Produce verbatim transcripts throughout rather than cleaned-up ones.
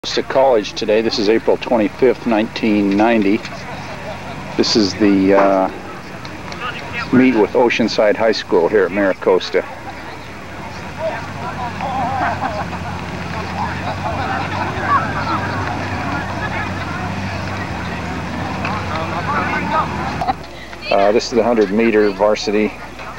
To college today. This is April twenty-fifth, nineteen ninety. This is the uh, meet with Oceanside High School here at Maricosta. Uh, this is the one hundred meter varsity.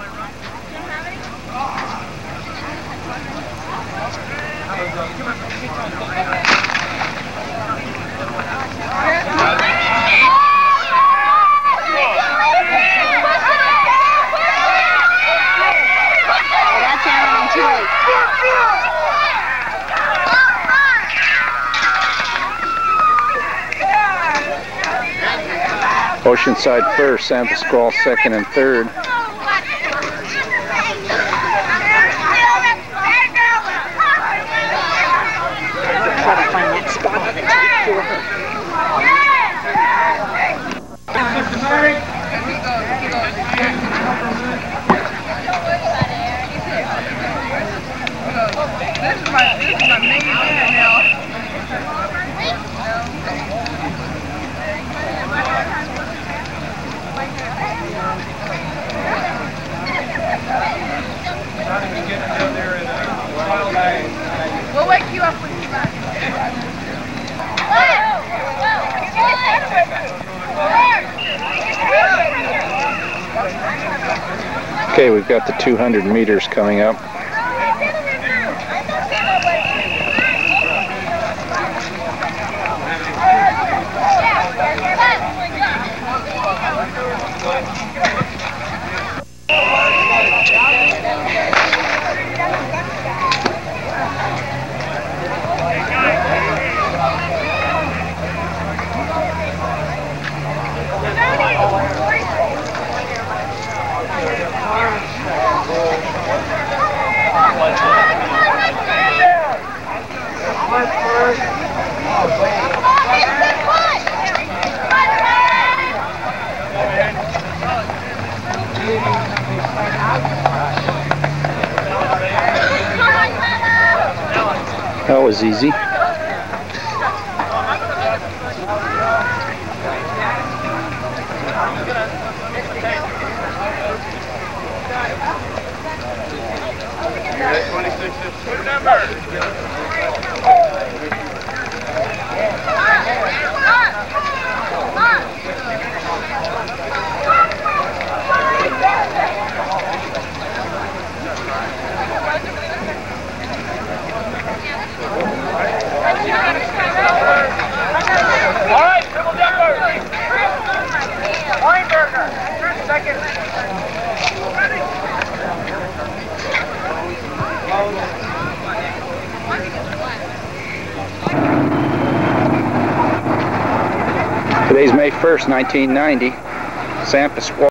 Oceanside first, San Pasqual second and third. Try to find that spot on the tape for her. This is my, this is my main man now. We'll wake you up when you're back. Okay, we've got the two hundred meters coming up. That was easy. Good number. Today's May first, nineteen ninety. San Pasqual